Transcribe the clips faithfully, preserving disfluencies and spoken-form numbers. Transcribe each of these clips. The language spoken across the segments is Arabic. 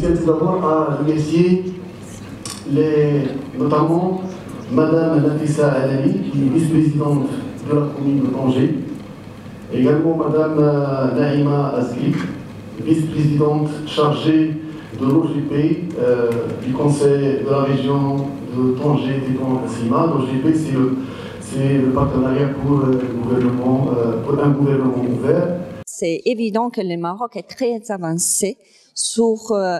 tiens tout d'abord à remercier les, notamment Madame Nafissa Alami, qui est vice-présidente de la commune de Tanger, également Madame Naïma Azli, vice-présidente chargée de l'O G P euh, du conseil de la région de Tanger Tétouan-Cassima. L'O G P, c'est le, c'est le partenariat pour, le gouvernement, euh, pour un gouvernement ouvert. C'est évident que le Maroc est très avancé sur euh,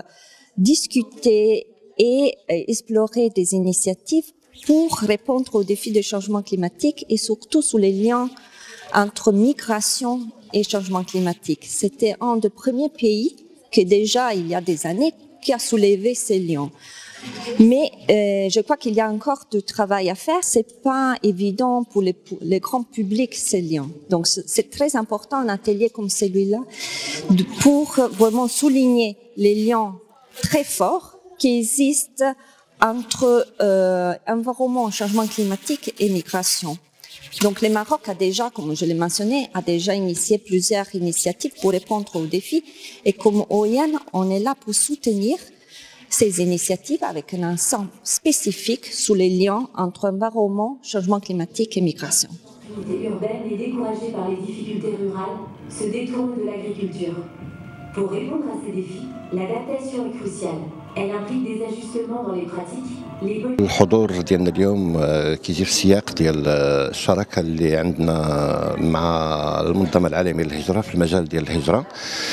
discuter et euh, explorer des initiatives pour répondre aux défis du changement climatique et surtout sur les liens entre migration et changement climatique. C'était un des premiers pays que déjà, il y a des années, qui a soulevé ces liens. Mais euh, je crois qu'il y a encore du travail à faire. C'est pas évident pour les, pour les grands publics, ces liens. Donc, c'est très important, un atelier comme celui-là, pour vraiment souligner les liens très forts qui existent entre euh, environnement, changement climatique et migration. Donc, le Maroc a déjà, comme je l'ai mentionné, a déjà initié plusieurs initiatives pour répondre aux défis. Et comme O I N, on est là pour soutenir ces initiatives avec un ensemble spécifique sur les liens entre environnement, changement climatique et migration. L'activité urbaine est découragée par les difficultés rurales, se détourne de l'agriculture. Pour répondre à ces défis, l'adaptation est cruciale. Elle implique des ajustements dans les pratiques. الحضور ديالنا اليوم كيجي في السياق ديال الشراكه اللي عندنا مع المنظمه العالميه للهجره في المجال ديال الهجره،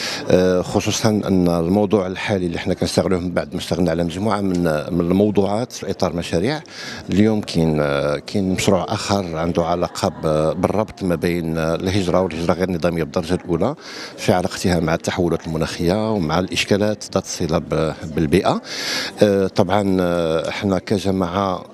خصوصا ان الموضوع الحالي اللي حنا كنشتغلوه من بعد ما اشتغلنا على مجموعه من من الموضوعات في اطار مشاريع. اليوم كاين كاين مشروع اخر عنده علاقه بالربط ما بين الهجره والهجره غير النظاميه بالدرجه الاولى في علاقتها مع التحولات المناخيه ومع الاشكالات ذات الصله بالبيئه. طبعا احنا كجماعه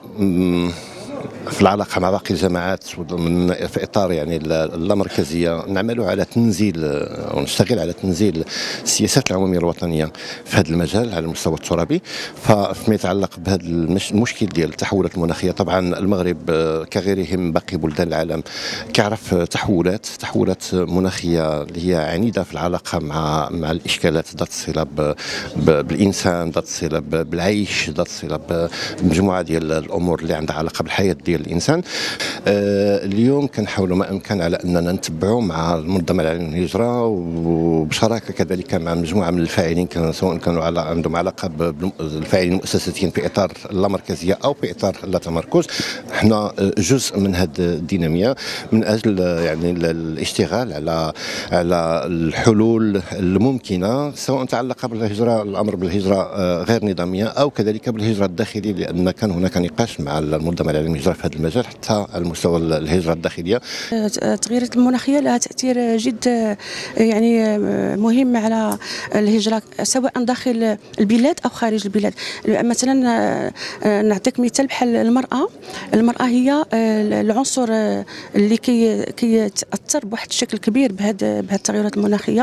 في العلاقه مع باقي الجماعات في اطار يعني اللامركزيه نعمل على تنزيل ونشتغل على تنزيل السياسات العموميه الوطنيه في هذا المجال على المستوى الترابي. فيما يتعلق بهذا المشكل ديال التحولات المناخيه، طبعا المغرب كغيره من باقي بلدان العالم كيعرف تحولات تحولات مناخيه اللي هي عنيده في العلاقه مع مع الاشكالات ذات الصله بالانسان، ذات الصله بالعيش، ذات الصله بمجموعه ديال الامور اللي عندها علاقه بالحياه ديال الانسان. آه اليوم كنحاولوا ما امكن على اننا نتبعوا مع المنظمه العالميه للهجره وبشراكه كذلك مع مجموعه من الفاعلين، كانوا سواء كانوا على عندهم علاقه بالفاعلين المؤسساتيين في اطار اللامركزيه او في اطار اللاتمركز. احنا جزء من هذه الديناميه من اجل يعني الاشتغال على على الحلول الممكنه، سواء تعلق بالهجره الامر بالهجره غير نظاميه او كذلك بالهجره الداخليه، لان كان هناك نقاش مع المنظمه العالميه للهجره في هذا المجال حتى على مستوى الهجره الداخليه. التغييرات المناخيه لها تاثير جد يعني مهم على الهجره سواء داخل البلاد او خارج البلاد. مثلا نعطيك مثال بحال المراه، المراه هي العنصر اللي كي كيتاثر بواحد الشكل كبير بهذه بهذه التغيرات المناخيه،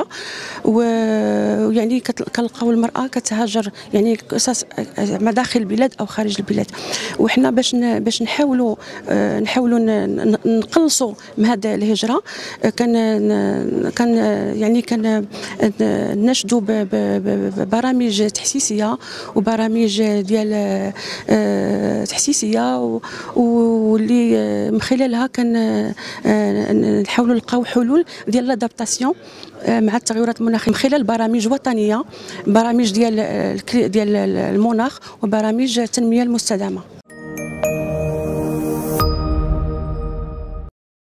ويعني كنلقاو المراه كتهاجر يعني ما داخل البلاد او خارج البلاد. وحنا باش باش نحاولوا نحاولوا نقلصوا من هذه الهجره، كان كان يعني كان نشدوا ببرامج تحسيسيه وبرامج ديال تحسيسيه، واللي من خلالها كان نحاولوا نلقاو حلول ديال لادابتاسيون مع التغيرات المناخيه من خلال برامج وطنيه، برامج ديال ديال المناخ وبرامج التنميه المستدامه.